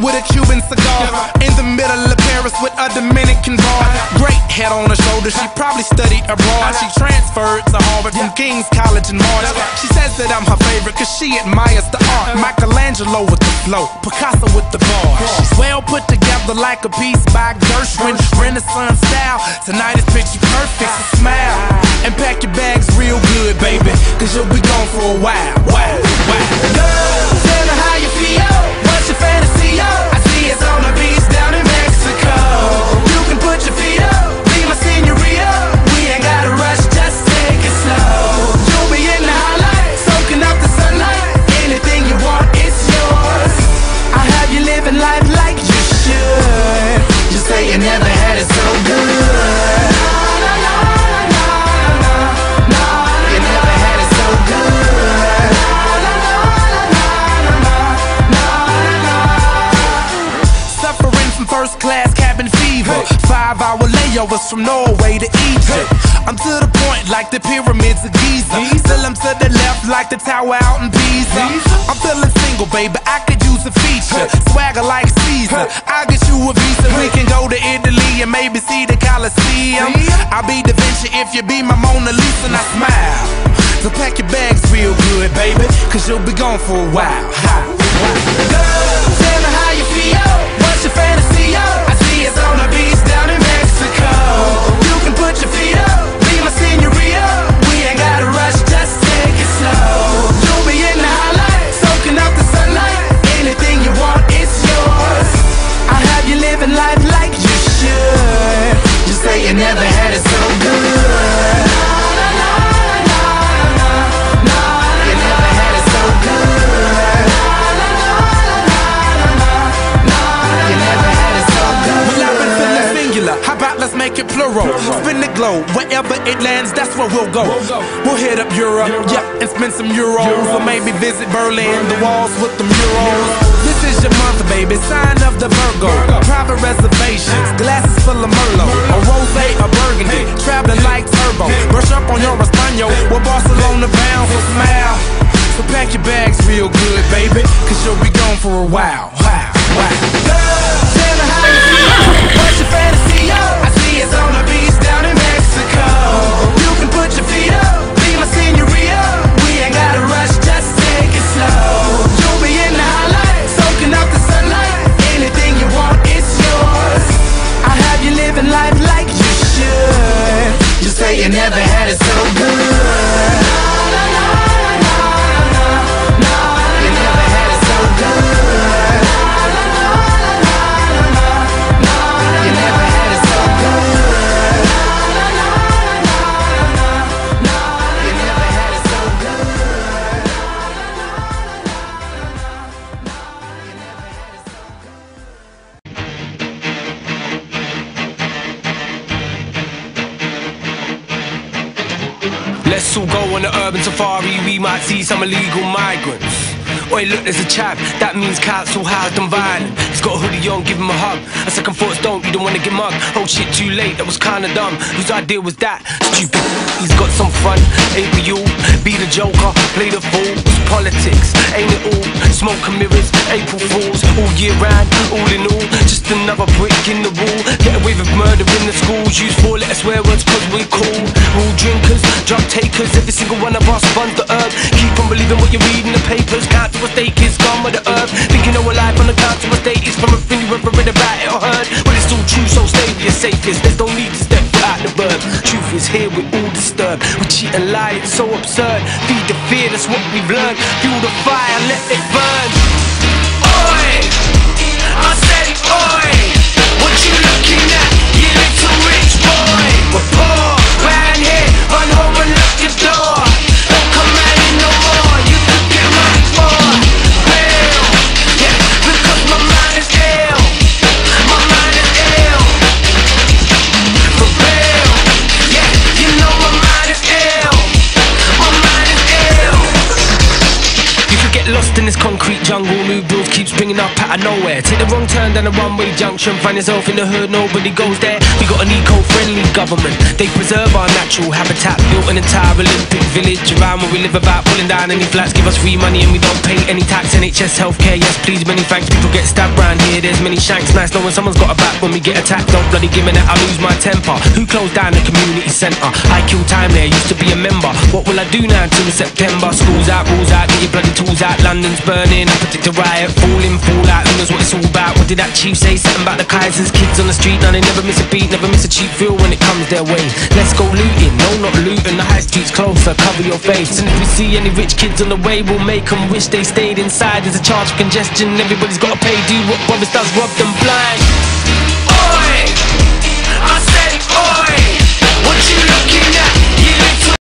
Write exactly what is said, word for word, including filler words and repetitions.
with a Cuban cigar. In the middle of Paris with a Dominican bar. Great head on her shoulder, she probably studied abroad. She transferred to Harvard from King's College in March. She says that I'm her favorite cause she admires the art. Michelangelo with the flow, Picasso with the bar. She's well put together like a piece by Gershwin. Renaissance style, tonight is picture perfect, so smile and pack your bags real good, baby, cause you'll be gone for a while. Wow, wow. Girl, tell me how you feel, what's your fantasy, yo? I see it's on the beach down in Mexico. You can put your feet up, be my senorita. We ain't gotta rush, just take it slow. You'll be in the highlight, soaking up the sunlight. Anything you want, it's yours. I'll have you living life like you should. Just say you never had it so good. First class cabin fever, five hour layovers from Norway to Egypt. I'm to the point like the pyramids of Giza. Still I'm to the left like the tower out in Pisa. I'm feeling single, baby, I could use a feature. Swagger like Caesar, I'll get you a visa. We can go to Italy and maybe see the Colosseum. I'll be Da Vinci if you be my Mona Lisa and I smile. So pack your bags real good, baby, cause you'll be gone for a while. Girl, tell me how you feel, what's your fantasy, yo? I see it's on the beach down in Mexico. You can put your feet up, be my senorita. We ain't gotta rush, just take it slow. You'll be in the highlight, soaking up the sunlight. Anything you want, it's yours. I'll have you living life like you should. Just say you never had it so good. How about let's make it plural? Spin the globe, wherever it lands, that's where we'll go. We'll hit up Europe, yeah, and spend some euros. Or maybe visit Berlin, the walls with the murals. This is your month, baby, sign of the Virgo. Private reservations, glasses full of Merlot. A rosé, a burgundy, traveling like turbo. Brush up on your Espanol, we're Barcelona bound, so smile. So pack your bags real good, baby, cause you'll be gone for a while. Wow, wow. Girl, tell me how you feel, what's your fantasy, yo? I see it's on the beach down in Mexico. You can put your feet up, be my senorita. We ain't gotta rush, just take it slow. You'll be in the highlight, soaking up the sunlight. Anything you want, it's yours. I'll have you living life like you should. Just say you never had it so good. Let's all go on the urban safari, we might see some illegal migrants. Oi, look, there's a chap, that means council housed and violent. He's got a hoodie on, give him a hug. A second thoughts don't, you don't wanna get mugged. Oh shit, too late, that was kinda dumb. Whose idea was that? Stupid. He's got some fun, ain't we all? Be the joker, play the fool. It's politics, ain't it all? Smoke and mirrors, April Fools. All year round, all in all, just another brick in the wall. Get away with murder in the schools. Use four letter swear words cause we cool. Rule drinkers, drug takers, every single one of us runs the herb. Keep on believing what you read in the papers. Count to a stake is gone with the herb. Thinking our life on the count to a state is from everything you ever read about it or heard. Well, it's all true, so stay with your safest. There's no need to step out the verb. Truth is here, we're all disturbed. We cheat and lie, it's so absurd. Feed the fear, that's what we've learned. Fuel the fire, let it burn. Oi! I said oi! What you looking at, you little rich boy? We're poor, round here, run home and lock your door. Don't come out in no more, you could get money for real. Yeah, because my mind is ill. My mind is ill. For real. Yeah, you know my mind is ill. My mind is ill. You could get lost in this concrete jungle, new builds keep springing swinging up out of nowhere. Take the wrong turn down a one-way junction, find yourself in the hood, nobody goes there. We got an eco-friendly government, they preserve our natural habitat. Built an entire Olympic village around where we live about, pulling down any flats. Give us free money and we don't pay any tax. N H S healthcare, yes please, many thanks. People get stabbed round here, there's many shanks. Nice knowing someone's got a back when we get attacked. Don't bloody give me that, I lose my temper. Who closed down the community centre? I kill time there, used to be a member. What will I do now until September? Schools out, rules out, get your bloody tools out. London's burning, I predict a riot. Fall in, fall out, who knows what it's all about. What did that chief say? Something about the Kaisers. Kids on the street, now they never miss a beat, never miss a cheap feel when it comes their way. Let's go looting, no not looting. The high street's closer, cover your face. And if we see any rich kids on the way, we'll make them wish they stayed inside. There's a charge for congestion, everybody's gotta pay. Do what Boris does, rob them blind.